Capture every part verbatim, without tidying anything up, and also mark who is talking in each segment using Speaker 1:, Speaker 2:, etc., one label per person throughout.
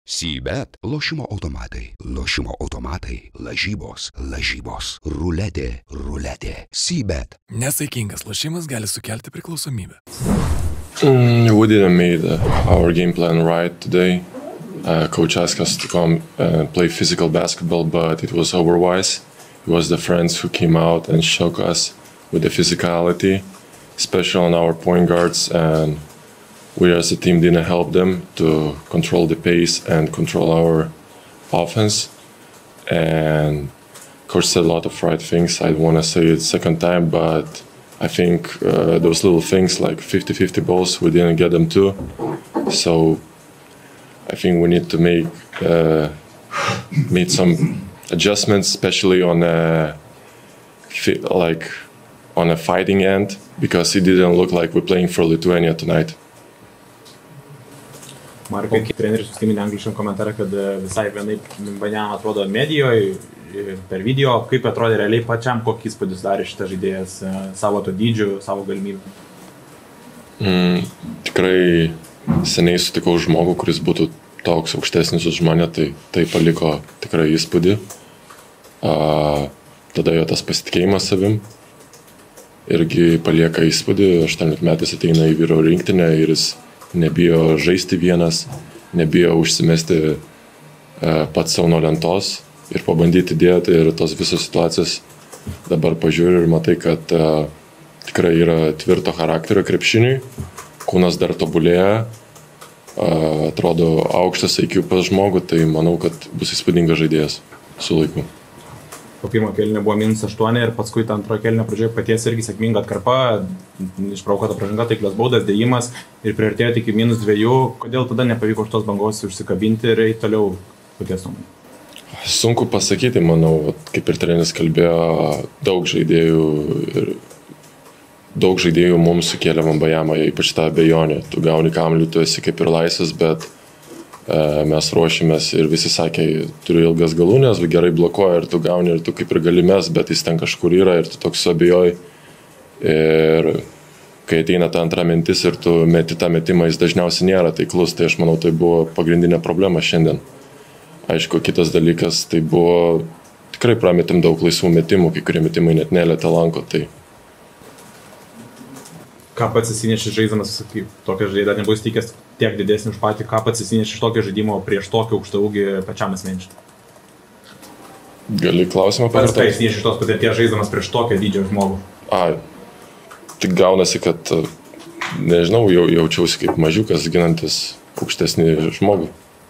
Speaker 1: Sybet lošimo automatai, lošimo automatai, lažybos, lažybos, ruletė, ruletė. Sybet.
Speaker 2: Nesaikingas lošimas gali sukelti priklausomybę.
Speaker 3: Mm, we didn't make our game plan right today. Uh, coach asked us to come and play physical basketball, but it was overwise. It was the friends who came out and shocked us with the physicality, especially on our point guards, and we as a team didn't help them to control the pace and control our offense. And coach said a lot of right things. I don't want to say it second time, but I think uh, those little things like fifty fifty balls, we didn't get them too. So I think we need to make uh, make some adjustments, especially on a like on a fighting end, because it didn't look like we're playing for Lithuania tonight.
Speaker 4: Markai, treneris užsiminė angliškam komentarą, kad visai vienai Banjam atrodo medijoje, per video, kaip atrodė realiai pačiam, kokį įspūdį darė šitas žaidėjas savo to dydžiu, savo galimybę.
Speaker 3: Mm, tikrai seniai sutikau žmogų, kuris būtų toks aukštesnis už mane, tai, tai paliko tikrai įspūdį. A, tada jo tas pasitikėjimas savim irgi palieka įspūdį. aštuoniolikmetis ateina į vyro rinktinę ir jis nebijo žaisti vienas, nebijo užsimesti e, pats savo nuo lentos ir pabandyti dėti, ir tos visos situacijos dabar pažiūri ir matai, kad e, tikrai yra tvirto charakterio krepšiniui, kūnas dar tobulėja, e, atrodo aukštas I Q pas žmogų, tai manau, kad bus įspūdingas žaidėjas su laiku.
Speaker 4: Po pirmo kėlinio buvo minus aštuoni ir paskui tą antrojo kėlinio pradžioje paties irgi sėkminga atkarpa, išpraukota pražanga, taiklios baudas, dėjimas ir priartėjo iki minus dviejų. Kodėl tada nepavyko už tos bangos užsikabinti ir eiti toliau paties nuomonė?
Speaker 3: Sunku pasakyti, manau, kaip ir treneris kalbėjo, daug žaidėjų ir daug žaidėjų mums sukėlė Vambajamą, ypač tą abejonę. Tu gauni kamuolį, tu esi kaip ir laisvas, bet mes ruošėmės ir visi sakė, turiu ilgas galūnės, gerai blokuoja ir tu gauni ir tu kaip ir gali mes, bet jis ten kažkur yra ir tu toks abejoji. Ir kai ateina ta antra mintis ir tu meti tą metimą, jis dažniausiai nėra taiklus, tai aš manau, tai buvo pagrindinė problema šiandien. Aišku, kitas dalykas, tai buvo tikrai prametėm daug laisvų metimų, kai kurie metimai net nelietė lanko. Tai
Speaker 4: ką pats įsinešė žaisdamas, kaip tokia žaidėja, nebuvo įstikęs tiek didesnį už patį, ką pats įsinešė iš tokio žaidimo prieš tokį aukštą ūgį pačiam asmeniškai?
Speaker 3: Gali klausimą
Speaker 4: pakartoti? Pats ką įsinešė iš tos patirties žaisdamas prieš tokio dydžio žmogų?
Speaker 3: A, tik gaunasi, kad, nežinau, jau, jaučiausi kaip mažiukas ginantis aukštesnį žmogų.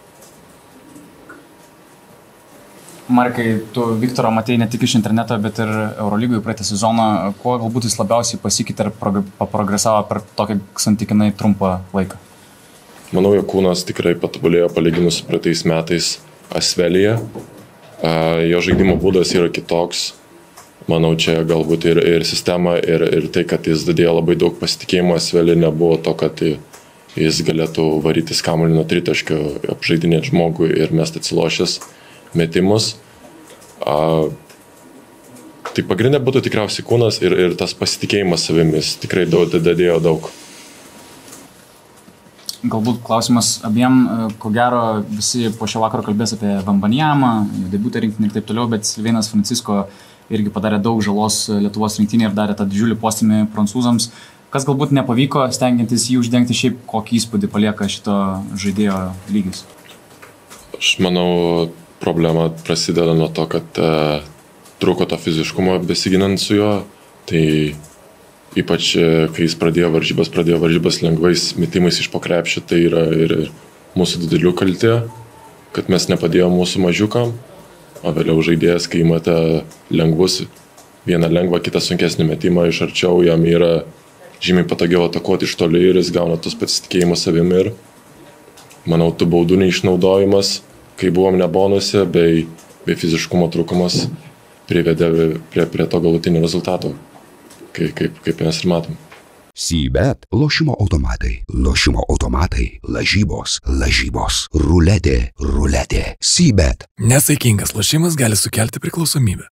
Speaker 5: Markai, tu Viktorą matei ne tik iš interneto, bet ir Eurolygoje praeitą sezoną. Kuo galbūt jis labiausiai pasikeitė ir paprogresavo per tokį santykinai trumpą laiką?
Speaker 3: Manau, jo kūnas tikrai patobulėjo palyginus su praeitais metais Asvelyje. Jo žaidimo būdas yra kitoks. Manau, čia galbūt ir, ir sistema, ir, ir tai, kad jis dadėjo labai daug pasitikėjimo Asvelyje, nebuvo to, kad jis galėtų varytis kamuolį nuo tritaškio, apžaidinėti žmogų ir mest atsilošęs metimus. A, tai pagrindė būtų tikriausiai kūnas ir, ir tas pasitikėjimas savimis. Tikrai daug, dadėjo daug.
Speaker 5: Galbūt klausimas abiem, ko gero visi po šio vakaro kalbės apie Vambanjamą, debiutą rinktinį ir taip toliau, bet Silvėnas Francisko irgi padarė daug žalos Lietuvos rinktinį ir darė tą didžiulį postūmį prancūzams. Kas galbūt nepavyko, stengiantis jį uždengti, šiaip kokį įspūdį palieka šito žaidėjo lygis?
Speaker 3: Aš manau, problema prasideda nuo to, kad uh, trūko to fiziškumo besiginant su juo. Tai ypač, uh, kai jis pradėjo varžybas, pradėjo varžybas lengvais metimais iš po krepšio, tai yra ir, ir mūsų didelių kaltė, kad mes nepadėjome mūsų mažiukam, o vėliau žaidėjas, kai įmate lengvus, vieną lengvą, kitą sunkesnį metimą iš arčiau, jam yra žymiai patogiau atakuoti iš toli ir jis gauna tos pasitikėjimus savimi. Ir manau, tų baudų neišnaudojimas, kai buvom ne bonuse, bei, bei fiziškumo trūkumas privedė prie, prie to galutinio rezultato, kai, kaip, kaip mes ir matom.
Speaker 1: Sybet lošimo automatai, lošimo automatai, lažybos, lažybos, ruletė, ruletė. Sybet.
Speaker 2: Nesaikingas lošimas gali sukelti priklausomybę.